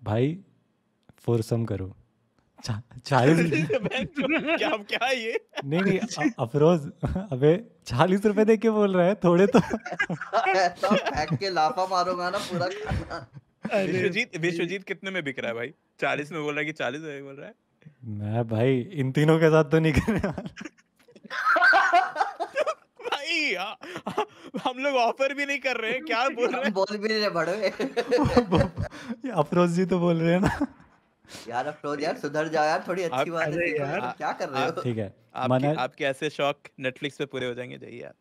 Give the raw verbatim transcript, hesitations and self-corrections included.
भाई फोरसम करो चा, चालीस क्या क्या है ये? नहीं नहीं अ- अफरोज अबे चालीस रुपए दे के बोल रहा है थोड़े तो ऐसा फेंक के लाफा मारूंगा ना पूरा खाना। विश्वजीत अरे विश्वजीत कितने में बिक रहा है भाई? चालीस में बोल रहा है कि चालीस में बोल रहा है? मैं भाई इन तीनों के साथ तो नहीं करने वाला भाई आ, आ, हम लोग ऑफर भी नहीं कर रहे हैं, क्या बोल रहे हम हैं? बोल भी नहीं रहे बड़वे। ये अफरोज जी तो बोल रहे हैं ना। यार अफरोज यार सुधर जाओ यार, थोड़ी अच्छी आप बातें अरे सीखो यार। यार, क्या कर रहे आ- हो? ठीक है आपके मना आपके ऐसे शौक नेटफ्लिक्स पे पूरे हो जाएंगे, जाइए आप।